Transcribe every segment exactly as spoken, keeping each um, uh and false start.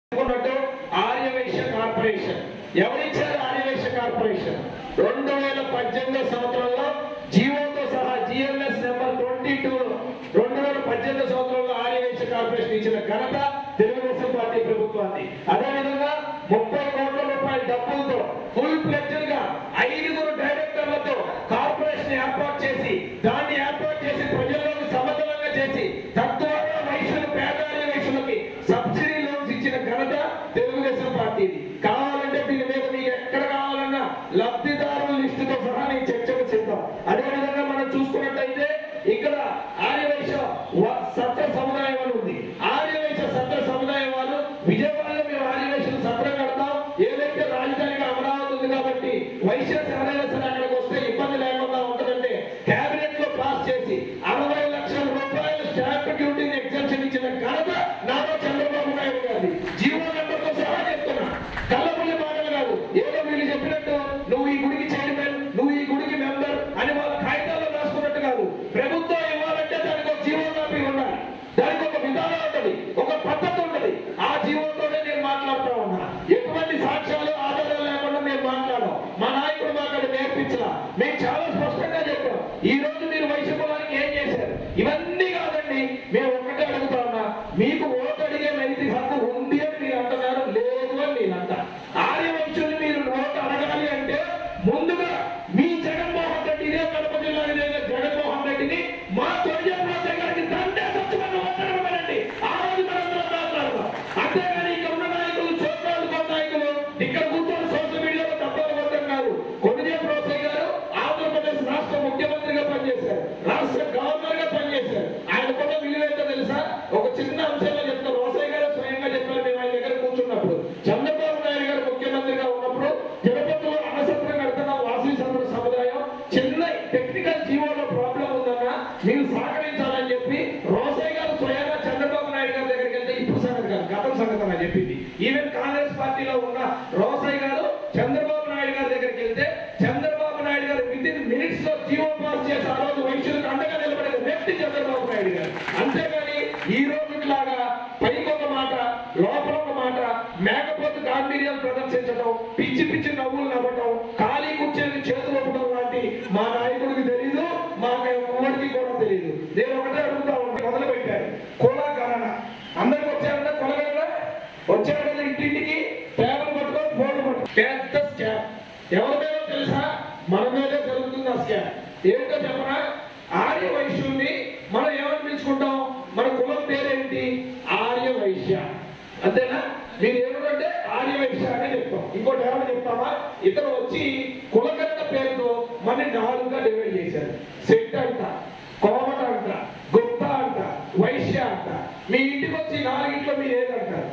Aryavysya corporation ఎవరిచ్చారు? Aryavysya corporation రెండు వేల పద్దెనిమిదో సంవత్సరంలో జీవోతో సహా జిఎల్ఎస్ నెంబర్ ట్వంటీ టూ రెండు వేల పద్దెనిమిదో సంవత్సరంలో ఆర్యవైశ్య కార్పొరేషన్ ఇచ్చిన ఘనత తెలుగుదేశం పార్టీ ప్రభుత్వాన్ని. అదేవిధంగా ముప్పై కోట్ల రూపాయల డబ్బులతో ఫుల్ ఫ్లెడ్జ్డ్ గా ఐదుగురు డైరెక్టర్లతో కార్పొరేషన్ ఏర్పాటు చేసి దాన్ని ఏర్పాటు చేసి ప్రజల్లోకి సమతలంగా చేసి తద్వారా వైశ్యులు పేదార్య వైశ్యులకి సబ్సిడీ లోన్స్ ఇచ్చిన ఘనత తెలుగుదేశం పార్టీది. కావాలంటే దీని మీద మీకు ఎక్కడ కావాలన్నా లబ్ధిదారుల లిస్టుతో సహా నేను చర్చకు సిద్ధం. అదేవిధంగా మనం చూసుకున్నట్టయితే ఇక్కడ ఆర్యవైశ్య సత్ర సముదాయం అని ఉంది. ఆర్యవైశ్య సత్ర సముదాయం వాళ్ళు విజయవాడలో మేము ఆర్యవైశ్యులు సత్రం కడతాం. ఏదైతే రాజధానిగా అమరావతి ఉంది కాబట్టి వైశ్య ఎవరైనా సరే అక్కడికి వస్తే ఇబ్బంది లేకుండా ఉంటుందంటే కేబినెట్ లో పాస్ చేసి అరవై లక్షల రూపాయల స్టాంప్ డ్యూటీని ఎగ్జంప్షన్ ఇచ్చిన ఘనత నారా చంద్రబాబు నాయుడు గారి. జీవో నెంబర్తో సహా చెప్తున్నా, కళ్ళబుల్లి మాటలు కాదు. ఏదో వీళ్ళు చెప్పినట్టు నువ్వు ఈ గుడికి చైర్మన్, నువ్వు ఈ గుడికి మెంబర్ అని వాళ్ళ కాగితాల్లో రాసుకున్నట్టు కాదు. ప్రభుత్వం ఇవ్వాలంటే దానికి ఒక జీవో కాపీ ఉండాలి, దానికి ఒక విధానం ఉంటుంది, ఒక పద్ధతి ఉంటుంది. ఆ జీవోతోనే నేను మాట్లాడుతూ ఉన్నా. ఎటువంటి సాక్ష్యాలు ఆధారాలు లేకుండా నేను మాట్లాడాం. మా నాయకుడు మాకు అది నేర్పించలా. మేము చాలా స్పష్టంగా చెప్పాం. ఈ రోజు మీరు వైశ్య కులానికి ఏం చేశారు? ఇవన్నీ కాదండి, మేము ఒక్కటే అడుగుతా ఉన్నా, మీకు ఓటు అడిగే నైతిక హక్కు ఉంది అని మీరు అంటున్నారు, లేదు అని నేను అంటా. ఆర్యవైశ్యులు మీరు ఓటు అడగాలి అంటే ముందుగా మీ జగన్మోహన్ రెడ్డి, ఇదే కడప జిల్లా జగన్మోహన్ రెడ్డిని మా తొలిజాతి గారికి తండ్రి సత్యమని ఓటడమనండి. ఆ రోజు మనందరం మాట్లాడతాం. అంతేగాని ఇక్కడ ఉన్న నాయకులు చోట్రాలు నాయకులు ఇక్కడ కూర్చొని సోషల్ మీడియాలో డబ్బాలు కొట్టడం కాదు. కొన్నిదేపు రోసయ్య గారు ఆంధ్రప్రదేశ్ రాష్ట్ర ముఖ్యమంత్రిగా పనిచేశారు, రాష్ట్ర గవర్నర్ గా పనిచేశారు. ఆయన కూడా విలువేంటో తెలుసా? ఒక చిన్న అంశంలో చెప్తారు. రోసయ్య గారు స్వయంగా చెప్పారు. మేము ఆయన దగ్గర కూర్చున్నప్పుడు చంద్రబాబు నాయుడు గారు ముఖ్యమంత్రిగా ఉన్నప్పుడు తిరుపతిలో అన్నసత్రం కడుతున్న వాసవి సత్ర సముదాయం చిన్న టెక్నికల్ జీవోలో ప్రాబ్లం ఉందన్నా మీరు సహకరించాలని చెప్పి రోసయ్య గారు స్వయంగా చంద్రబాబు నాయుడు గారి దగ్గరికి వెళ్తే ఇప్పుడు సంగతి కాదు, గతం సంగతి అని చెప్పింది. ఈవెన్ కాంగ్రెస్ పార్టీలో ఉన్న రోసయ్య గారు చంద్రబాబు నాయుడు గారి దగ్గరికి వెళ్తే చంద్రబాబు నాయుడు గారు విత్ ఇన్ మినిట్స్ లో జీవో పాస్ చేసి ఆ రోజు వైశ్యులకు అండగా నిలబడేది వ్యక్తి చంద్రబాబు నాయుడు గారు. అంతేగాని ఈ రోజు ఇట్లాగా పైకి ఒక మాట లోపల ఒక మాట మేకపోతు గాంభీర్యాలు ప్రదర్శించడం, పిచ్చి పిచ్చి నవ్వులు నవ్వటం, ఖాళీ కూర్చొని చేతులు ఒప్పడం లాంటి మా నాయకుడికి తెలీదు, మాకు ఎవరికి కూడా తెలియదు. నేను ఒకటే అడుగుతా ఉంటే మొదలు పెట్టారు కుల గణన. అందరికి వచ్చారంటే కులగణన వచ్చారు కదా, ఇంటింటికి పేపర్ పట్టుకొని ఫోన్ పట్టుకో పెద్ద స్కామ్. ఎవరి మీద తెలుసా? మన మీదే జరుగుతుంది ఆ స్కామ్. ఏంటో చెప్పనా? ఆర్య వైశ్యుల్ని మనం ఏమనిపించుకుంటాం? మన కులం పేరేంటి? ఆర్య వైశ్య. అంతేనా? మీరు ఏమిటంటే ఆర్య వైశ్య అని చెప్తాం. ఇంకోటి ఏమని చెప్తామా? ఇతను వచ్చి కులగన్న పేరుతో మన నాలుగుగా డివైడ్ చేశారు. సెట్ అంట, కోమట అంట, గుప్త అంట, వైశ్య అంట. మీ ఇంటికి వచ్చి నాలుగింట్లో మీరు ఏదంటారు?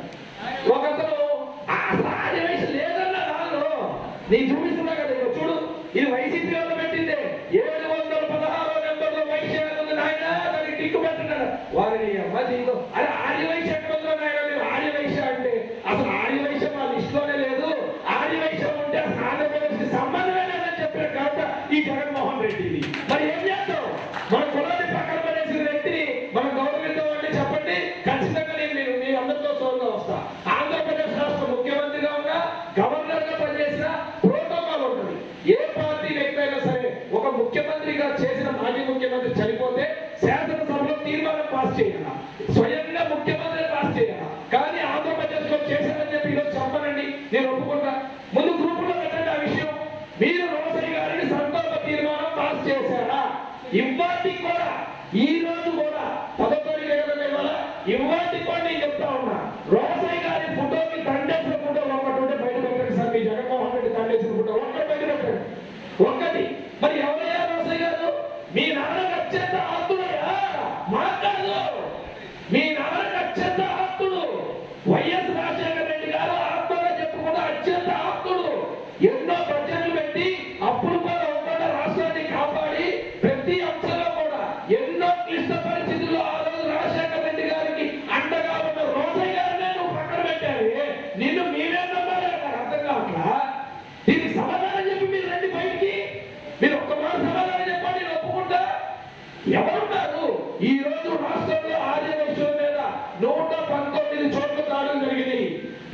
ఒకతను ఆర్య వైశ్య లేదన్నా నాలుగు నేను చూపిస్తున్నా కదా, చూడు ఇది వైసీపీ వాళ్ళు పెట్టిందే. ఏడు వందల పదహారో నెంబర్లో వైశ్య ఉంది నాయన, దానికి టిక్కు పెట్టినాడు. వారిని అమ్మ దీంతో అరే ఆర్య వైశ్య ఎక్కడ ఉందో నాయన, మీరు ఆర్య వైశ్య అంటే అసలు ఆర్య వైశ్య మా లిస్టులోనే లేదు. ఆర్య వైశ్య ఉంటే అసలు ఆంధ్రప్రదేశ్ కి సంబంధమే లేదని చెప్పారు కాబట్టి ఈ జగన్మోహన్ రెడ్డిని. మరి ఏం చేస్తాం? మన కులాన్ని పక్కన పడేసిన వ్యక్తిని మనం గౌరవిద్దామంటే చెప్పండి. ఖచ్చితంగా నేను మీరు మీ అందరితో తోడుగా వస్తా. ఆంధ్రప్రదేశ్ రాష్ట్ర ముఖ్యమంత్రిగా ఉన్నా, గవర్నర్ గా పనిచేసిన ప్రోటోకాల్ ఉంటుంది. ఏ పార్టీ వ్యక్తి అయినా సరే ఒక ముఖ్యమంత్రిగా చేసిన మాజీ ముఖ్యమంత్రి చనిపోతే శాసనసభలో తీర్మానం పాస్ చేయాలా, స్వయంగా ముఖ్యమంత్రి పాస్ చేయాలా. కానీ ఆంధ్రప్రదేశ్ లో చేశారని చెప్పి ఈరోజు చెప్పనండి, నేను ఒప్పుకుంటా. ముందు గ్రూపులో పెట్టండి ఆ విషయం. మీరు రోసయ్య గారిని సంకల్ప తీర్మానం పాస్ చేశారా? ఇవ్వాటికి కూడా, ఈ రోజు కూడా పదో తారీఖు కదా ఇవాళ, ఇవ్వాటికి కూడా నేను చెప్తా ఉన్నా, రోసయ్య గారి ఫోటోకి దండేసిన ఫోటో ఒకటి ఉంటే బయట పెట్టండి సార్. మీ జగన్మోహన్ రెడ్డి దండేసిన ఫోటో ఒక్కటి బయట పెట్టండి, ఒక్కటి. మరి ఎవరయ్యా రోసయ్య గారు? మీ నాన్నకు అత్యంత ఆస్తుడయ్యా, మాట్లాడదు. మీ నాన్నకు అత్యంత ఆస్తుడు వైఎస్ రాజశేఖర రెడ్డి గారు ఆత్మగా చెప్పుకున్న అత్యంత ఆస్తుడు. ఎన్నో బడ్జెట్లు పెట్టి అప్పులు కూడా అవ్వకుండా రాష్ట్రాన్ని కాపాడి ప్రతి అంశంలో కూడా ఎన్నో క్లిష్ట పరిస్థితుల్లో ఆ రోజు రాజశేఖర రెడ్డి గారికి అండగా ఉన్న రోసయ్య గారినే నువ్వు పక్కన పెట్టావు. నిన్ను మీరే నమ్మారు, అర్థం కావట్లా. దీనికి సమాధానం చెప్పి మీరు రండి బయటికి. మీరు ఒక్క మాట సమాధానం చెప్పండి, నేను ఒప్పుకుంటా. ఎవరున్నారు ఈ రోజు రాష్ట్రంలో ఆర్య వైశ్యుల మీద నూట పంతొమ్మిది చోట్ల దాడులు జరిగింది.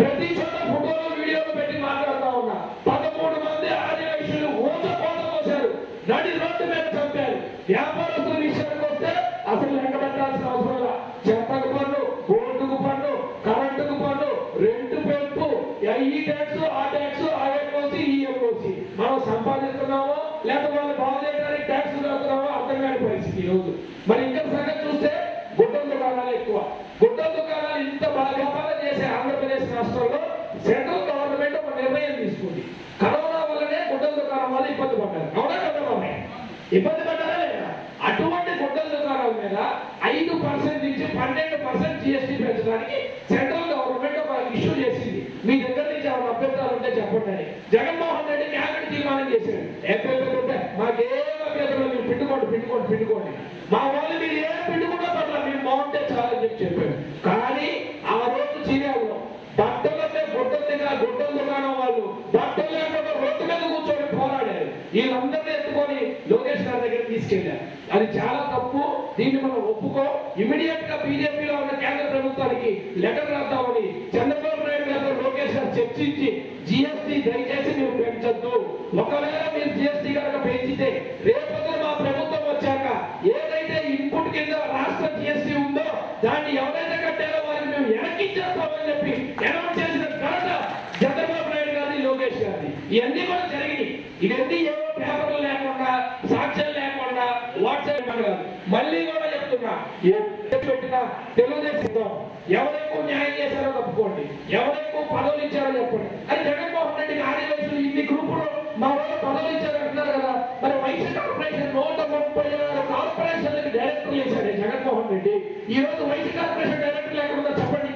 మనం సంపాదిస్తున్నామో లేకపోతే వాళ్ళు బాగు చేయడానికి ట్యాక్స్ కడుతున్నామో అర్థం కాని పరిస్థితి ఈ రోజు. మరి ఇంకా సంగతి చూస్తే గుడ్డల దుకాణాలు ఎక్కువ. గుడ్డల దుకాణాలు ఇంత బాగా వ్యాపారం చేసే ఆంధ్రప్రదేశ్ రాష్ట్రంలో సెంట్రల్ గవర్నమెంట్ ఒక నిర్ణయం తీసుకుంది. కరోనా వల్లనే గుడ్డల దుకాణం వల్ల ఇబ్బంది పడ్డారు. అవునా కదా? ఇబ్బంది పడ్డారా లేదా? అటువంటి గుడ్డల దుకాణాల మీద ఐదు పర్సెంట్ నుంచి పన్నెండు పర్సెంట్ జిఎస్టీ పెంచడానికి సెంట్రల్ గవర్నమెంట్ ఒక ఇష్యూ చేసింది. మీ దగ్గర నుంచి ఏమైనా అభ్యంతరాలు ఉంటే చెప్పండి అని జగన్మోహన్ రెడ్డి క్యాబినెట్ తీర్మానం చేశాడు. ఎప్పుడైతే మాకేం అభ్యంతరాలు మీరు పిండుకోండి పిండుకోండి పిండుకోండి మా వాళ్ళు మీరు ఏం పిండుకుంటా పట్ల మీరు బాగుంటే చాలని చెప్పి చెప్పాడు. కానీ ఆ రోజు చీరాల్లో బట్టలతో గుడ్డల దగ్గర గుడ్డల దుకాణం వాళ్ళు బట్టలు లేకుండా రోడ్డు మీద కూర్చొని పోరాడారు. వీళ్ళందరినీ ఎత్తుకొని లోకేష్ గారి దగ్గర తీసుకెళ్లారు. అది చాలా తప్పు. దీన్ని మనం ఒప్పుకో. ఇమీడియట్ గా బీజేపీలో ఉన్న కేంద్ర ప్రభుత్వానికి లెటర్ రాద్దామని చంద్రబాబు నాయుడు గారితో లోకేష్ గారు చర్చించి జిఎస్టీ దయచేసి మీరు పెంచొద్దు. ఒకవేళ మీరు జిఎస్టీ కనుక పెంచితే రేపొద్దున మా ప్రభుత్వం వచ్చాక ఏదైతే ఇన్పుట్ కింద రాష్ట్ర జిఎస్టీ ఉందో దాన్ని ఎవరైతే కట్టారో వారిని మేము వెనక్కిచ్చేస్తామని చెప్పి అనౌన్స్ చేసిన ఘనత చంద్రబాబు నాయుడు గారిని లోకేష్ గారిని. ఇవన్నీ కూడా జరిగినాయి. ఇవన్నీ ఏవో పేపర్లు లేకుండా సాక్ష్యాలు లేకుండా వాట్సాప్ కాదు. మళ్ళీ కూడా చెప్తున్నా, పెట్టినా తెలుగుదేశం ఎవరు ఎక్కువ న్యాయం చేశారో తప్పుకోండి, ఎవరు ఎక్కువ పదవులు ఇచ్చారో చెప్పండి. అది జగన్మోహన్ రెడ్డికి ఆదివాసులు ఇన్ని గ్రూపులు మా వాళ్ళు పదవులు ఇచ్చారు అంటున్నారు కదా. మరి వైశ్య కార్పొరేషన్ నూట ముప్పై ఆరు కార్పొరేషన్లకి డైరెక్టర్ చేశాడు జగన్మోహన్ రెడ్డి. ఈ రోజు వైశ్య కార్పొరేషన్ డైరెక్టర్ లేకుండా చెప్పండి.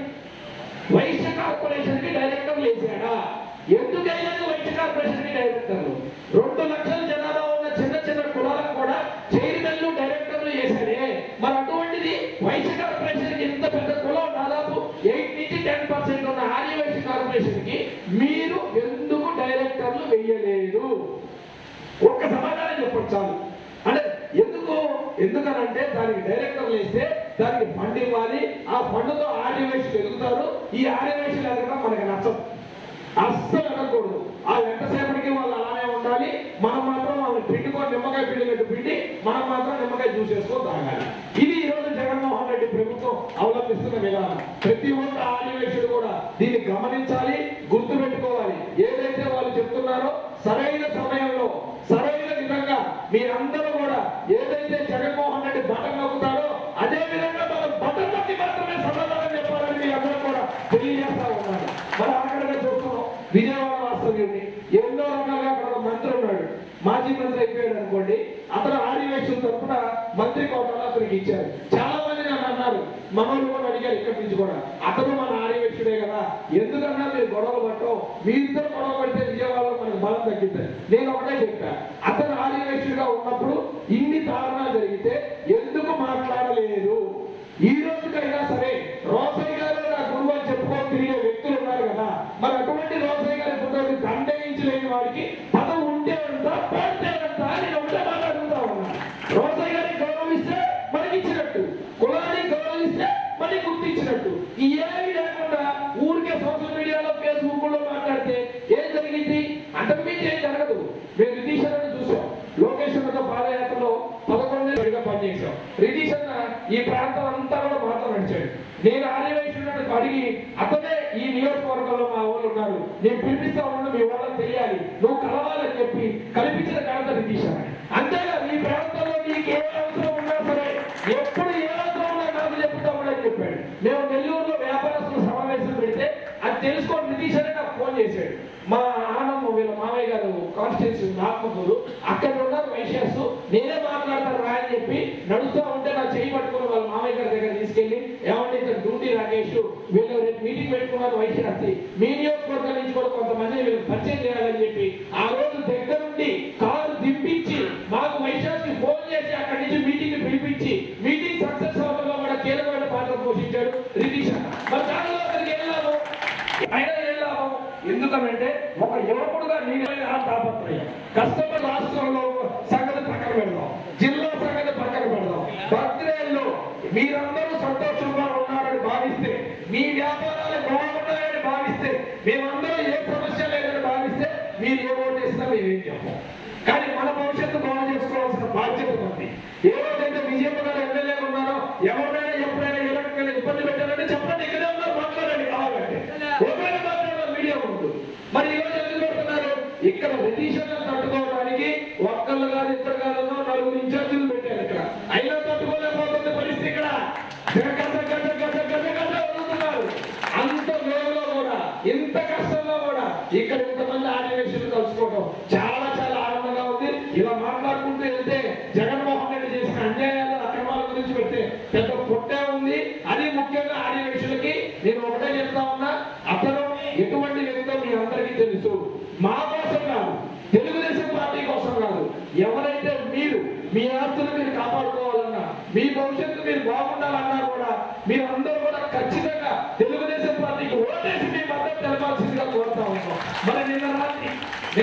వైశ్య కార్పొరేషన్ కి డైరెక్టర్ వేసాడా? ఎందుకైనా వైశ్య కార్పొరేషన్ కి డైరెక్టర్లు రెండు లక్షల జనాభా ఉన్న చిన్న చిన్న కులాలకు కూడా చైర్మన్లు డైరెక్టర్లు చేశాడే. మరి అటువంటిది వైశ్య కార్పొరేషన్ కి ఇంత పెద్ద కులం దాదాపు ఎయిట్ నుంచి టెన్ పర్సెంట్ ఉన్న ఆర్య వైశ్య కార్పొరేషన్ కి మీరు ఎందుకు డైరెక్టర్లు వెయ్యలేదు? ఒక్క సమాధానం చెప్పండి చాలు. అంటే ఎందుకు ఎందుకనంటే దానికి డైరెక్టర్లు వేస్తే దానికి ఫండ్ ఇవ్వాలి. ఆ ఫండ్తో ఆర్య వైశ్యులు ఎదుగుతారు. ఈ ఆర్య వైశ్యులు ఎదగడం మనకి నచ్చదు, అస్సలు ఎదగకూడదు. ఆ ఎంతసేపటికి వాళ్ళు అలానే ఉండాలి. మనం మాత్రం వాళ్ళని పిండుకొని నిమ్మకాయ పిండినట్టు పిండి మనం మాత్రం నిమ్మకాయ చూసేసుకొని తాగాలి. ఇది ఈ రోజు జగన్మోహన్ రెడ్డి ప్రభుత్వం అవలంబిస్తున్న విధానం. ప్రతి ఒక్క ఆర్య వైశ్యుడు కూడా దీన్ని గమనించాలి, గుర్తు పెట్టుకోవాలి. ఏదైతే వాళ్ళు చెప్తున్నారో సరైన సమయంలో సరైన విధంగా మీరందరూ కూడా ఏదైతే జగన్మోహన్ రెడ్డి బటన్ నొక్కుతారో అదే విధంగా మనం బటన్ నొక్కి మాత్రమే సమాధానం చెప్పాలని మీ అందరూ కూడా తెలియజేస్తా ఉన్నారు. మరి అక్కడగా చూస్తున్నాం విజయవాడ వాస్తవ్యుడిని ఎన్నో రకాలుగా అక్కడ మంత్రి ఉన్నాడు, మాజీ మంత్రి అయిపోయాడు అనుకోండి. అతను ఆర్య వైశ్యుల తరఫున మంత్రి కోటాలో అతనికి ఇచ్చారు. చాలా మంది నన్ను అన్నారు, మనోళ్ళు కూడా అడిగారు ఇక్కడి నుంచి కూడా, అతను మన ఆర్య వైశ్యుడే కదా, ఎందుకన్నా మీరు గొడవలు పట్టం, మీ ఇద్దరు గొడవ పడితే విజయవాడలో మనకు బలం తగ్గిద్దాం. నేను ఒకటే చెప్పా, అతను ఆర్య వైశ్యుడిగా ఉన్నప్పుడు ఇన్ని దారుణాలు జరిగితే ఎందుకు మాట్లాడలేదు? ఈ రోజుకైనా సరే రోసయ్య గారు నా గురువు అని చెప్పుకొని తిరిగే వ్యక్తులు ఉన్నారు కదా. మరి అటువంటి రోసయ్య గారి పుట్టిన దండయించలేని వాడికి పదవి ఉంటే అంతా పోతే అంతా నేను ఒకటే మాట్లాడుతూ ఉన్నాను. రోసయ్య గారికి గౌరవిస్తే మనకి ఇచ్చినట్టు, కులానికి గౌరవిస్తే మనకి గుర్తించినట్టు. ఈ ఏమి లేకుండా ఊరికే సోషల్ మీడియాలో ఫేస్బుక్ లో మాట్లాడితే ఏం జరిగింది? అంతకుమించి ఏం జరగదు. మేము రితీశ్వరుని చూసాం, లోకేశ్వరుతో పాదయాత్రలో పదకొండేళ్ళుగా పనిచేశాం. రితీశ్వర ఈ ప్రాంతం అంతా కూడా మాతో నడిచాడు. నేను ఆర్య వైశ్యుడిని అడిగి అతనే ఈ నియోజకవర్గంలో మా వాళ్ళు ఉన్నారు, నేను పిలిపిస్తా ఉన్నాను, మీ వాళ్ళకి తెలియాలి, నువ్వు కలవాలని చెప్పి కల్పించిన ఘనత రితీశ్వర. అంతేగాదు ఈ ప్రాంతంలో నీకు ఏ అవసరం ఉన్నా సరే ఎప్పుడు ఏ అవసరం ఉన్నా నాకు చెప్తామని చెప్పాడు. మేము నెల్లూరులో వ్యాపారస్తుల సమావేశం పెడితే అది తెలుసుకోండి రితీశ్వరే నాకు ఫోన్ చేశాడు. మా ఆనందం వీళ్ళ మామయ్య గారు కాన్స్టిట్యూన్సీ ఆత్మకూరు, అక్కడ ఉన్నారు వైశ్యాస్, నేనే మాట్లాడతాను రా అని చెప్పి నడుస్తూ ఉంటే నా చేయి పట్టుకుని వాళ్ళ మామయ్య గారి దగ్గర తీసుకెళ్లి ఏమంటే ఇక్కడ డ్యూటీ రాకేష్ వీళ్ళు రేపు మీటింగ్ పెట్టుకున్నారు వైశ్యాస్తి, మీ నియోజకవర్గం నుంచి కూడా కొంతమంది వీళ్ళకి పరిచయం చేయాలని చెప్పి ఆ రోజు దగ్గరుండి కారు దింపించి మాకు వైశ్యాస్కి ఫోన్ చేసి అక్కడి నుంచి మీటింగ్ పిలిపించి మీటింగ్ సక్సెస్ అవ్వడంలో కూడా కీలకమైన పాత్ర పోషించాడు రితీష్. మరి దానిలో అక్కడికి వెళ్ళాము, అయినా ఏం లాభం? ఎందుకనంటే ఒక యువకుడుగా నేను తాపత్రయం. కష్టపడి రాష్ట్రంలో సంగతి పక్కన పెడదాం, జిల్లా సంగతి పక్కన పెడదాం. బర్త్డేల్లో మీరందరూ సంతోషంగా ఉన్నారని భావిస్తే, మీ వ్యాపారాలు బాగున్నాయని భావిస్తే, మేమందరూ ఏ సమస్య లేదని భావిస్తే మీరు ఏ ఓటు వేసినా మేమేం చెప్పాం. కానీ మన భవిష్యత్తు బాగు చేసుకోవాల్సిన బాధ్యత ఉంది. ఏ రోజైతే విజయమ్మ గారు ఎమ్మెల్యే ఉన్నారో ఎవరైనా ఎప్పుడైనా ఏ రకంగా ఇబ్బంది పెట్టారంటే చెప్పండి, ఇక్కడే ఉన్నారు, మాట్లాడండి కావాలంటే. ఒకవేళ మాట్లాడాలి మీడియా ముందు. మరి ఈ రోజు ఎందుకు పెడుతున్నారు? ఇక్కడ రితీశ్వర ఇంత కష్టంలో కూడా ఇక్కడ ఇంతమంది ఆదివేశులు కలుసుకోవడం చాలా చాలా ఆనందంగా ఉంది. ఇలా మాట్లాడుకుంటూ వెళ్తే జగన్మోహన్ రెడ్డి చేసిన అన్యాయాలు అక్రమాల గురించి పెడితే పెద్ద పుట్టే ఉంది. అది ముఖ్యంగా ఆదివేశులకి నేను ఒకటే చెప్తా ఉన్నా, అతను ఎటువంటి వ్యక్తో మీ అందరికీ తెలుసు. మా కోసం కాదు, తెలుగుదేశం పార్టీ కోసం కాదు, ఎవరైతే మీరు మీ ఆస్తులు మీరు కాపాడుకోవాలన్నా, మీ భవిష్యత్తు మీరు బాగుండాలన్నా కూడా మీరు అందరూ కూడా ఖచ్చితంగా తెలుగుదేశం పార్టీకి ఓటేసి మీ మద్దతు తెలపాల్సిందిగా కోరుతా ఉన్నాం. మరి నిన్న రాత్రి